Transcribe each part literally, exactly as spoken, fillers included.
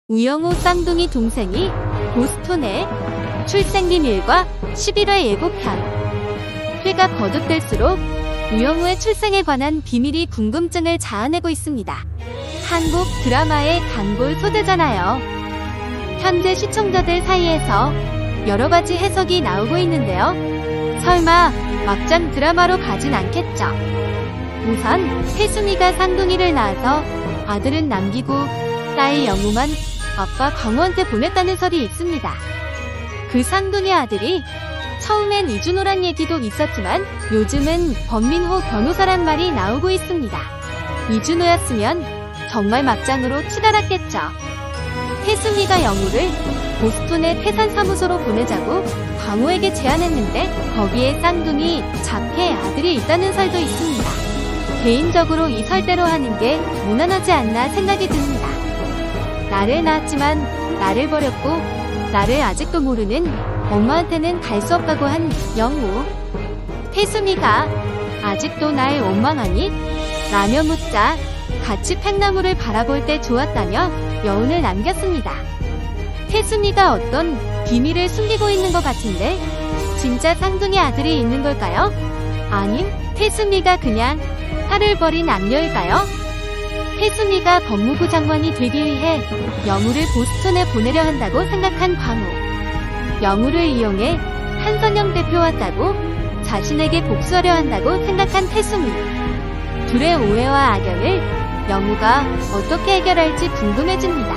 우영우 쌍둥이 동생이 보스톤의 출생 비밀과 십일 회 예고편. 회가 거듭될수록 우영우의 출생에 관한 비밀이 궁금증을 자아내고 있습니다. 한국 드라마의 단골 소재잖아요. 현재 시청자들 사이에서 여러가지 해석이 나오고 있는데요. 설마 막장 드라마로 가진 않겠죠? 우선 태수미가 쌍둥이를 낳아서 아들은 남기고 딸 영우만 아빠 광호한테 보냈다는 설이 있습니다. 그 쌍둥이 아들이 처음엔 이준호란 얘기도 있었지만 요즘은 범민호 변호사란 말이 나오고 있습니다. 이준호였으면 정말 막장으로 치달았겠죠. 태수미가 영우를 보스톤의 태산사무소로 보내자고 광호에게 제안했는데 거기에 쌍둥이 자폐 아들이 있다는 설도 있습니다. 개인적으로 이 설대로 하는 게 무난하지 않나 생각이 듭니다. 나를 낳았지만 나를 버렸고 나를 아직도 모르는 엄마한테는 갈 수 없다고 한 영우. 태수미가 아직도 날 원망하니? 라며 묻자 같이 팽나무를 바라볼 때 좋았다며 여운을 남겼습니다. 태수미가 어떤 비밀을 숨기고 있는 것 같은데 진짜 쌍둥이 아들이 있는 걸까요? 아님 태수미가 그냥 딸을 버린 악녀일까요? 태수미가 법무부 장관이 되기 위해 영우를 보스톤에 보내려 한다고 생각한 광호. 영우를 이용해 한선영 대표와 따고 자신에게 복수하려 한다고 생각한 태수미. 둘의 오해와 악연을 영우가 어떻게 해결할지 궁금해집니다.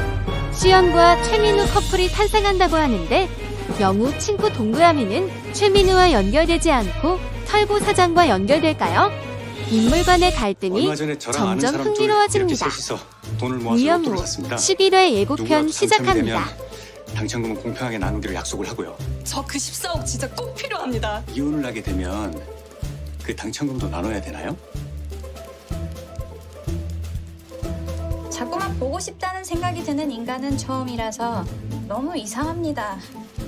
시연과 최민우 커플이 탄생한다고 하는데 영우 친구 동그라미는 최민우와 연결되지 않고 털보 사장과 연결될까요? 인물 간의 갈등이 점점 흥미로워집니다. 우영우 십일 회 예고편 시작합니다. 당첨금은 공평하게 나누기로 약속을 하고요. 저 그 십사억 진짜 꼭 필요합니다. 이혼을 하게 되면 그 당첨금도 나눠야 되나요? 자꾸만 보고 싶다는 생각이 드는 인간은 처음이라서 너무 이상합니다.